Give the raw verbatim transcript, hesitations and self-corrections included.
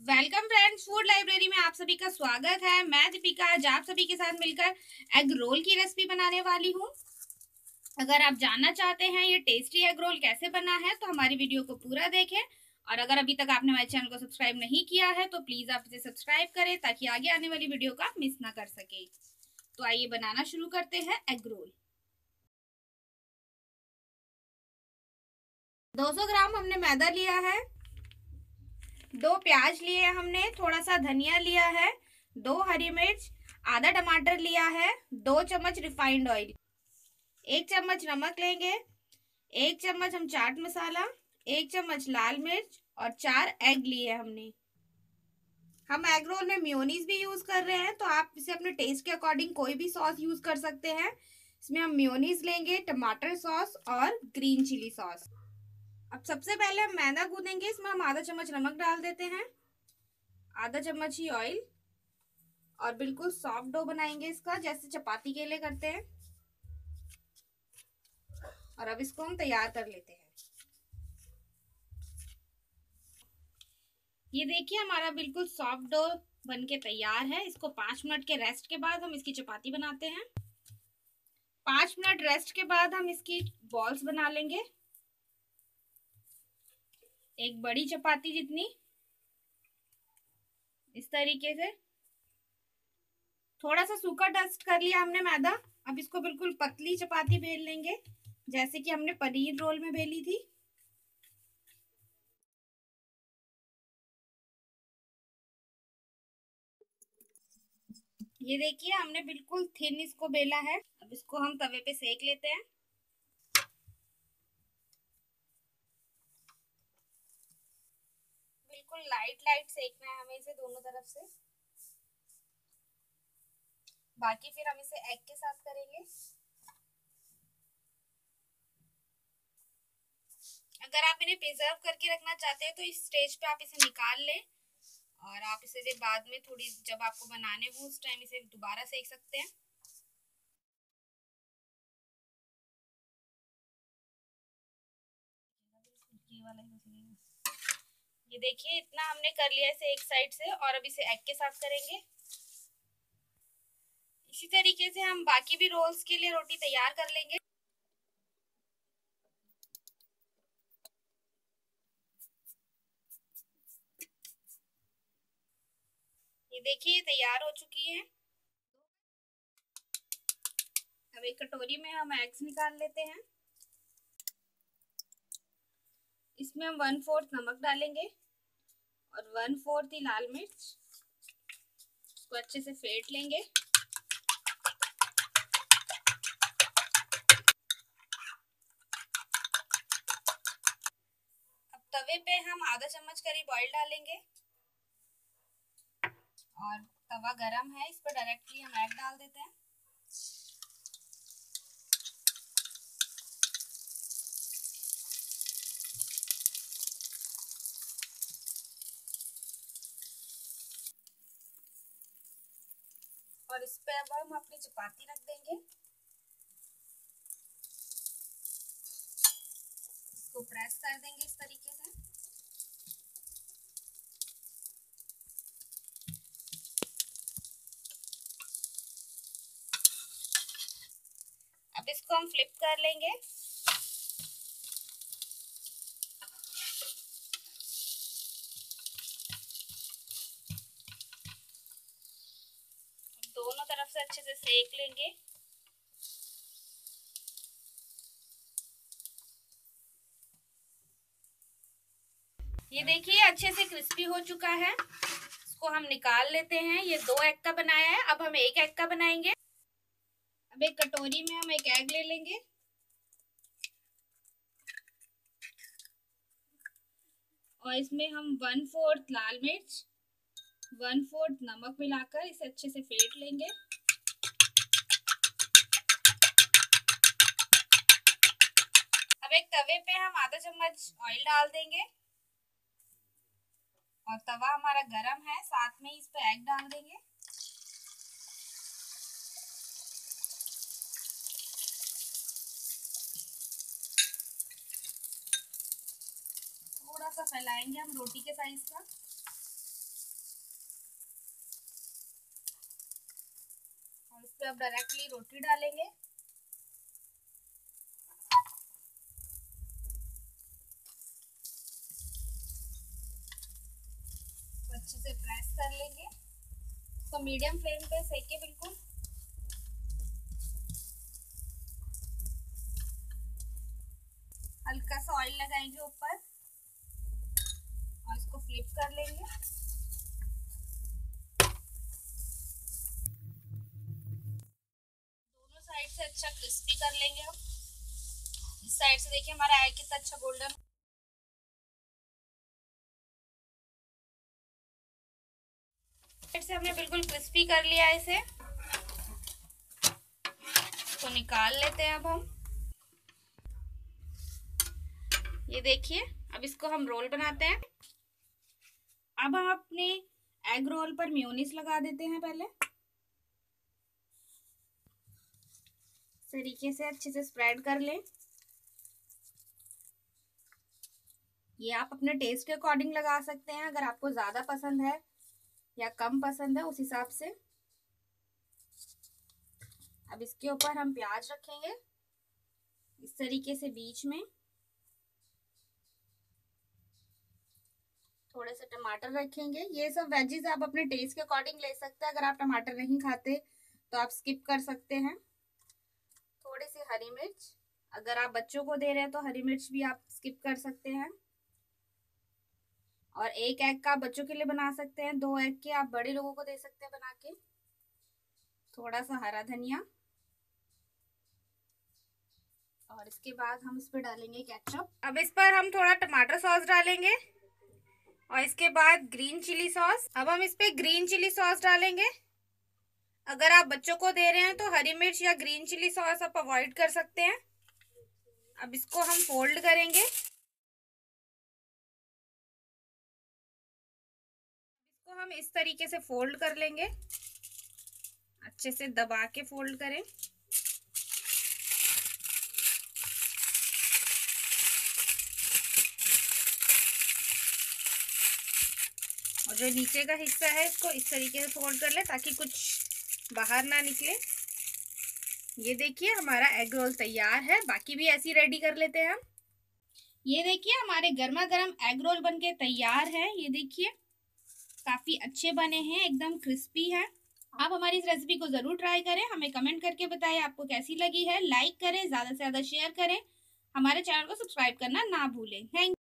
Welcome friends, food library में आप सभी का स्वागत है। मैं दीपिका आज आप सभी के साथ मिलकर एग रोल की रेसिपी बनाने वाली हूँ। अगर आप जानना चाहते हैं ये टेस्टी एग रोल कैसे बना है तो हमारी वीडियो को पूरा देखें। और अगर अभी तक आपने हमारे चैनल को सब्सक्राइब नहीं किया है तो प्लीज आप इसे सब्सक्राइब करें ताकि आगे आने वाली वीडियो का मिस ना कर सके। तो आइए बनाना शुरू करते हैं एग रोल। दो सौ ग्राम हमने मैदा लिया है, दो प्याज लिए हमने, थोड़ा सा धनिया लिया है, दो हरी मिर्च, आधा टमाटर लिया है, दो चम्मच रिफाइंड ऑयल, एक चम्मच नमक लेंगे, एक चम्मच हम चाट मसाला, एक चम्मच लाल मिर्च और चार एग लिए हमने। हम एग रोल में मेयोनीज भी यूज कर रहे हैं तो आप इसे अपने टेस्ट के अकॉर्डिंग कोई भी सॉस यूज कर सकते हैं। इसमें हम मेयोनीज लेंगे, टमाटर सॉस और ग्रीन चिली सॉस। अब सबसे पहले हम मैदा गूंदेंगे। इसमें हम आधा चम्मच नमक डाल देते हैं, आधा चम्मच ही ऑयल, और बिल्कुल सॉफ्ट डो बनाएंगे इसका, जैसे चपाती के लिए करते हैं। और अब इसको हम तैयार कर लेते हैं। ये देखिए हमारा बिल्कुल सॉफ्ट डो बनके तैयार है। इसको पांच मिनट के रेस्ट के बाद हम इसकी चपाती बनाते हैं। पांच मिनट रेस्ट के बाद हम इसकी बॉल्स बना लेंगे, एक बड़ी चपाती जितनी, इस तरीके से। थोड़ा सा सूखा डस्ट कर लिया हमने मैदा। अब इसको बिल्कुल पतली चपाती बेल लेंगे, जैसे कि हमने पनीर रोल में बेली थी। ये देखिए हमने बिल्कुल थिन इसको बेला है। अब इसको हम तवे पे सेक लेते हैं। बिल्कुल लाइट लाइट सेकना है हमें इसे दोनों तरफ से। बाकी फिर हम इसे एग के साथ करेंगे। अगर आप इन्हें प्रिजर्व करके रखना चाहते हैं तो इस स्टेज पे आप इसे निकाल लें और आप इसे बाद में थोड़ी जब आपको बनाने हो उस टाइम इसे दोबारा सेक सकते हैं। ये देखिए इतना हमने कर लिया इसे एक साइड से, और अब इसे एग के साथ करेंगे। इसी तरीके से हम बाकी भी रोल्स के लिए रोटी तैयार कर लेंगे। ये देखिए तैयार हो चुकी है। अब एक कटोरी में हम एग्स निकाल लेते हैं। इसमें हम वन फोर्थ नमक डालेंगे और वन फोर्थ ही लाल मिर्च। इसको अच्छे से फेंट लेंगे। अब तवे पे हम आधा चम्मच करीब ऑयल डालेंगे और तवा गरम है, इस पर डायरेक्टली हम एग डाल देते हैं। और इस पे अब हम अपनी चपाती रख देंगे। इसको प्रेस कर देंगे इस तरीके से। अब इसको हम फ्लिप कर लेंगे। दोनों तरफ से अच्छे से सेक लेंगे। ये देखिए अच्छे से क्रिस्पी हो चुका है। इसको हम निकाल लेते हैं। ये दो एग का बनाया है, अब हम एक एग का बनाएंगे। अब एक कटोरी में हम एक एग ले लेंगे और इसमें हम वन फोर्थ लाल मिर्च, वन फोर्थ नमक मिलाकर इसे अच्छे से फेंट लेंगे। अब एक तवे पे हम आधा चम्मच ऑयल डाल देंगे और तवा हमारा गरम है, साथ में इस पे एग डाल देंगे। थोड़ा सा फैलाएंगे हम रोटी के साइज का। पे अब डायरेक्टली रोटी डालेंगे। अच्छे से प्रेस कर लेंगे, तो मीडियम फ्लेम पे सेके बिल्कुल। हल्का सा ऑयल लगाएंगे ऊपर और इसको फ्लिप कर लेंगे। दोनों साइड से अच्छा क्रिस्पी कर लेंगे हम। इस साइड से देखिए हमारा एग कितना अच्छा गोल्डन, से हमने बिल्कुल क्रिस्पी कर लिया है इसे, तो निकाल लेते हैं अब हम। ये देखिए, अब इसको हम रोल बनाते हैं। अब हम अपने एग रोल पर मेयोनीज लगा देते हैं। पहले इस तरीके से अच्छे से स्प्रेड कर लें। ये आप अपने टेस्ट के अकॉर्डिंग लगा सकते हैं, अगर आपको ज्यादा पसंद है या कम पसंद है उस हिसाब से। अब इसके ऊपर हम प्याज रखेंगे इस तरीके से बीच में, थोड़े से टमाटर रखेंगे। ये सब वेजीज आप अपने टेस्ट के अकॉर्डिंग ले सकते हैं, अगर आप टमाटर नहीं खाते तो आप स्किप कर सकते हैं। थोड़ी सी हरी मिर्च, अगर आप बच्चों को दे रहे हैं तो हरी मिर्च भी आप स्किप कर सकते हैं। और एक एग का आप बच्चों के लिए बना सकते हैं, दो एग के आप बड़े लोगों को दे सकते हैं बना के। थोड़ा सा हरा धनिया, और इसके बाद हम इस पर डालेंगे केचप। अब इस पर हम थोड़ा टमाटर सॉस डालेंगे और इसके बाद ग्रीन चिली सॉस। अब हम इस पे ग्रीन चिली सॉस डालेंगे। अगर आप बच्चों को दे रहे हैं तो हरी मिर्च या ग्रीन चिली सॉस आप अवॉइड कर सकते हैं। अब इसको हम फोल्ड करेंगे, इसको हम इस तरीके से फोल्ड कर लेंगे, अच्छे से दबा के फोल्ड करें। और जो नीचे का हिस्सा है इसको इस तरीके से फोल्ड कर ले ताकि कुछ बाहर ना निकले। ये देखिए हमारा एग रोल तैयार है। बाकी भी ऐसे ही रेडी कर लेते हैं हम। ये देखिए हमारे गर्मा गर्म एग रोल बनके तैयार है। ये देखिए काफी अच्छे बने हैं, एकदम क्रिस्पी है। आप हमारी इस रेसिपी को जरूर ट्राई करें, हमें कमेंट करके बताएं आपको कैसी लगी है। लाइक करें, ज्यादा से ज्यादा शेयर करें, हमारे चैनल को सब्सक्राइब करना ना भूलें। थैंक